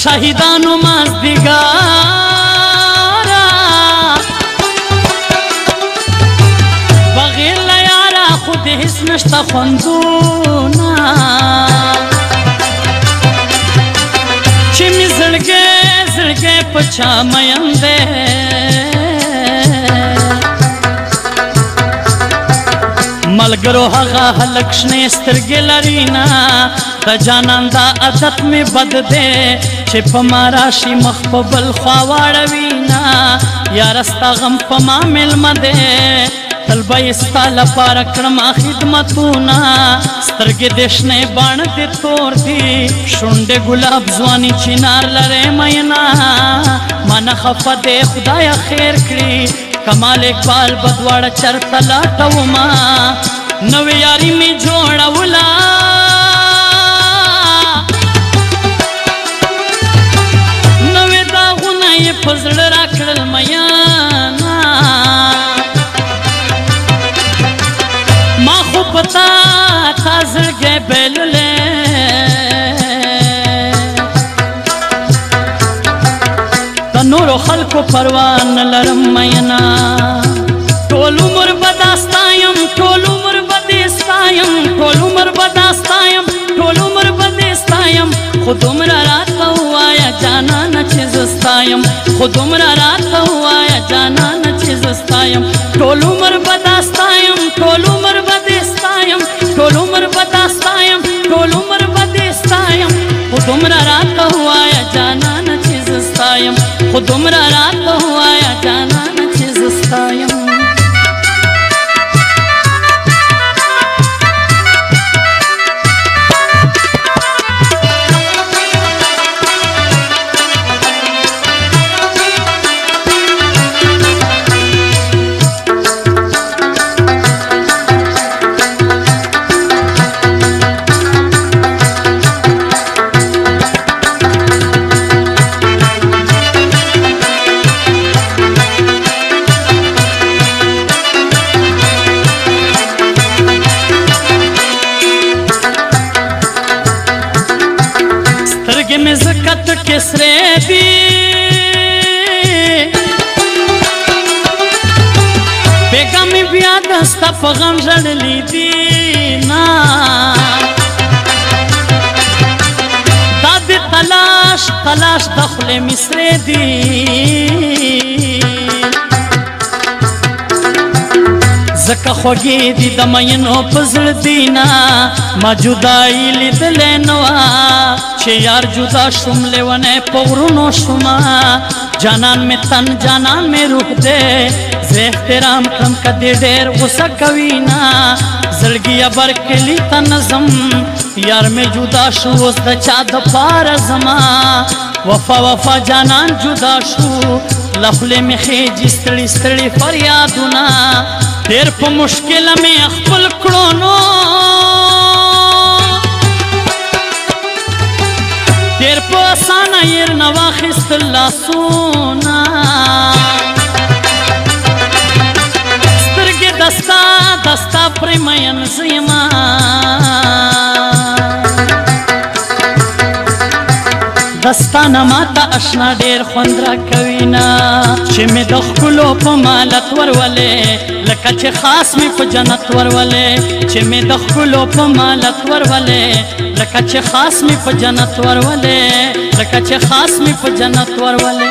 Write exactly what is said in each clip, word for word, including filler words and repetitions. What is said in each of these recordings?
شهیدانو مازدیګارا بغیر له یاره خو دې هېڅ نشته خوندونه چې مې زړګی زړګی په چا مین دی ملګرو هغه هلک شنې سترګې لري نه د جانان دا عادت مې بد دی چې په ما راشي مخ په بل خوا واړوي نه یاره ستا غم په ما مېلمه دی تل به یې ستا لپاره کړمه خدمتونه سترګې دې شنې باڼه دې تور دي شونډې ګلاب ځواني چنار لرې مینا مانه خفه دی خدایه خیر کړي کمال اقبال بدواړه چرته لاټومه نوې یاري مې جوړوله نوې داغونه یې په زړه راکړل میانا ما خو په تا تا زړګی بایللی د نورو خلکو پروا نه لرم مینا ټول عمر به دا ستایم ټول عمر به دې ستایم ټول عمر به دا ستایم ټول عمر به دې ستایم خو دومره راته ووایه جانانه چې زه ستایم خو دومره راته ووایه جانانه چې زه ستایم ټول عمر به دا ستایم ټول عمر به دې ستایم ټول عمر به دا ستایم ټول عمر به دې ستایم خو دومره راته ووایه جانانه چې زه ستایم خو دومره راته ووایه جانانه چې زه ستایم کسرے دی بیگا می بیا دستا پا غم جڑلی دی نا داد تلاش تلاش دخل مصرے دی زکا خوگی دی دمینو پزر دینا ما جدائی لیدلی نوا چه یار جدا شم لیوانے پغرونو شما جانان میں تن جانان میں روح دے زی احترام کم کدی دیر غصہ کوینا زلگی ابر کلی تا نظم یار میں جدا شو اس دا چا دا پار زما وفا وفا جانان جدا شو لخلے میں خیجی ستڑی ستڑی فریادونا دیر پا مشکل میں اخبل کرونو دیر پا آسانا یر نواخست اللہ سونا سترگ دستا دستا پریمین زیمان دستانا ماتا اشنا ډیر خوند را کوینا چې می د ښکلو په مالت ورولې لکه چې خاص می په جنت ورولې چې می د ښکلو په مالت ورولې لکه چې خاص می په جنت ورولې لکه چې خاص می په جنت ورولې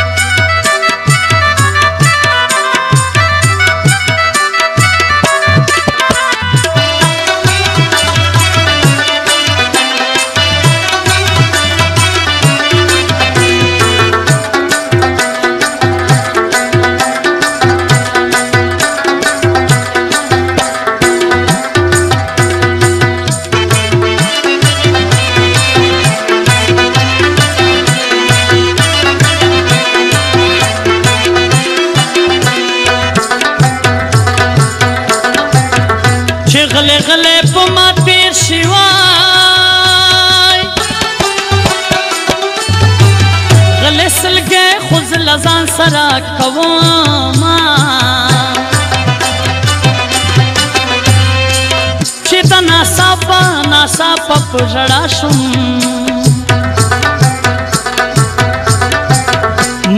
غلے غلے پا ما تیر شیوائی غلے سلگے خوز لزان سرا کواما چی دا ناسا پا ناسا پا پجڑا شم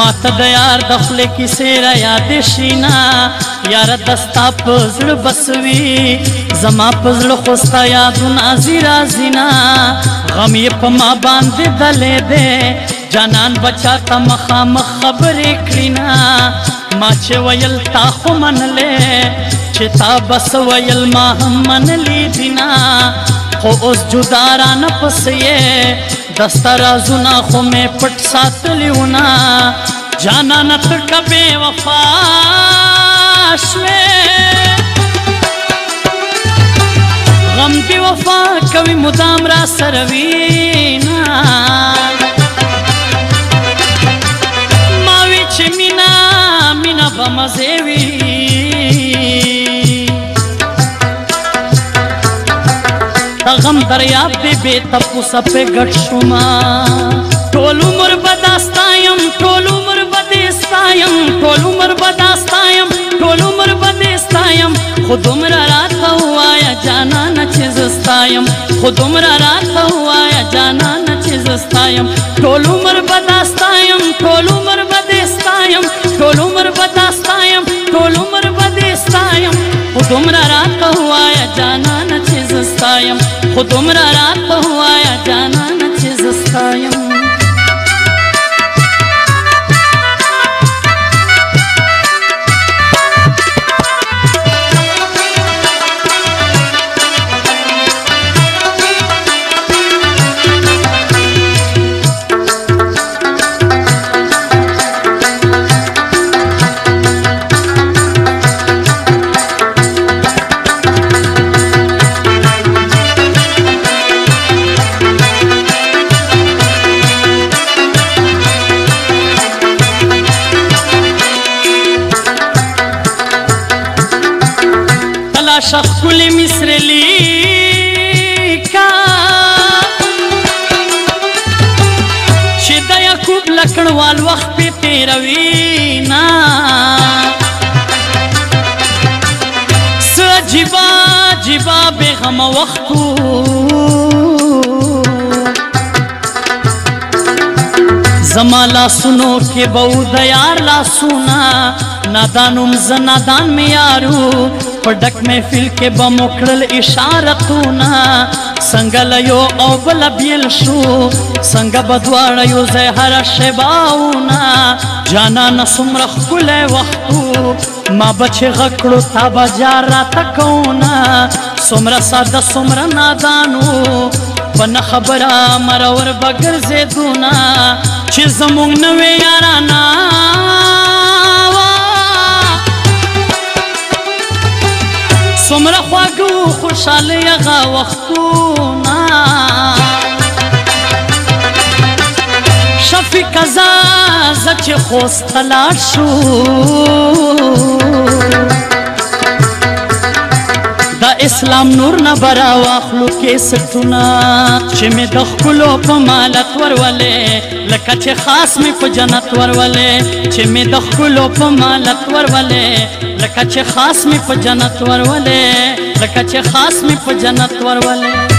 माता दयार दखले की सेरा याद शीना यार दस्ता पजड़ बसवी जमा पजड़ खुस्ता यादू नाजीरा जीना गम ये पमा बांधे दले दे जानन बचा ता मखाम खबरे क्रीना माचे वयल ताखो मन ले चिता बस वयल मा हम मन ली दिना खो उस जुदारा न पसिए दस्तरा जुना खो में पट साथ लिउना जाना नत कबे वफाशवे गम की वफा कभी मुदाम रा सरवीना मावी चे मीना मीना बमजेवी गम दरियाब दे बेतपु सपे गठुमा टोलू मुर बदास्तायम टोलू मुर बदेस्तायम टोलू मुर बदास्तायम टोलू मुर बदेस्तायम खुद उम्र रात हुआ या जाना न चिजस्तायम खुद उम्र रात हुआ या जाना न चिजस्तायम टोलू मुर बदास्तायम टोलू मुर बदेस्तायम टोलू मुर बदास्तायम टोलू मुर बदेस्तायम खुद उम्र रात हुआ या जाना न चिजस्तायम खुद उम्र रात हुआ या जाना न चिजस्तायम शकुल मिसरली का शिदया खूब लकड़ वाल वक्त पे तेरवीना सजिबा जिबा बेगम वक्तू जमाला सुनो के बहु दयार ला सुना नादानुम जनादान में यारू पडक में फिल के बमोकड़ल इशारतूना संगलयो औबल बियल शू संग बदवाड़यो जहर शेबाऊना जाना न सुमरख कुले वक्तू माँ बचे गकड़ो ताबा जारा तकौना सुमरा सादा सुमरा नादानू पन खबरा मरवर बगर जेदूना चिज मुंग नवे याराना सुमरा ख्वागू खुशाल यगा वक्तूना शफी कजा जच खोस तलाशू दा इस्लाम नूर न बरा वाखलू के सटुना चे में दखलो पमालत वरवले लका चे खास में प जन्नत वरवले चे में दखलो पमालत वरवले लका चे खास में प जन्नत वरवले लका चे खास में प जन्नत वरवले